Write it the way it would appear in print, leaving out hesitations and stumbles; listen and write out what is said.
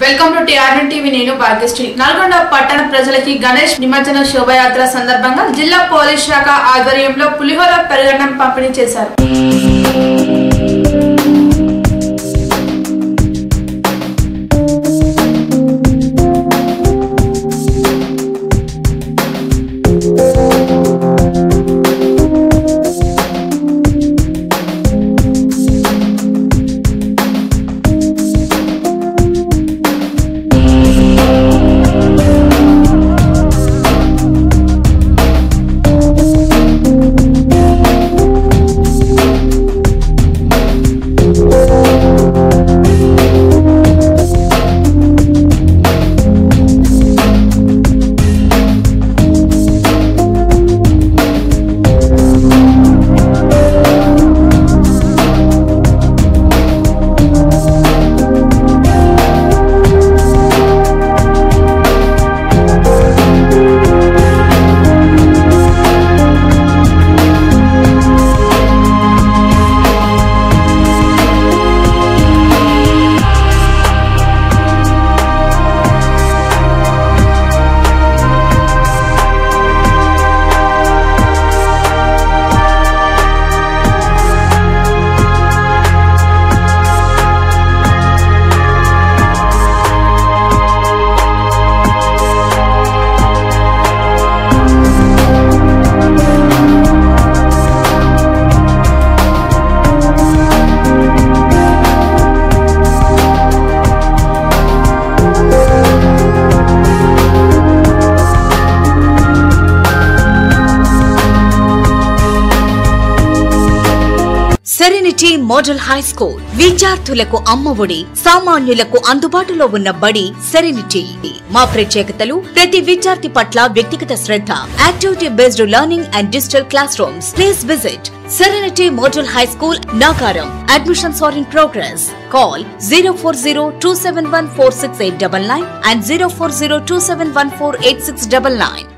Welcome to Tr9 TV నేను భాగ్యశ్రీ. నల్గొండ పట్టణ ప్రజలకి గణేష్ నిమజ్జన శోభయాత్ర సందర్భంగా జిల్లా పోలీస్ శాఖ ఆధ్వర్యంలో పులిహోర పెరుగన్నం పంపిణీ చేశారు. Tr9 మోడల్ హై స్కూల్ విద్యార్థులకు అమ్మఒడి సామాన్యులకు అందుబాటులో ఉన్న బడి Tr9. మా ప్రత్యేకతలు ప్రతి విద్యార్థి పట్ల వ్యక్తిగత శ్రద్ధ, activity based learning and digital classrooms. Please visit Tr9 model high school Nagaram. Admissions are in progress. Call 04027146899 and 04027148699.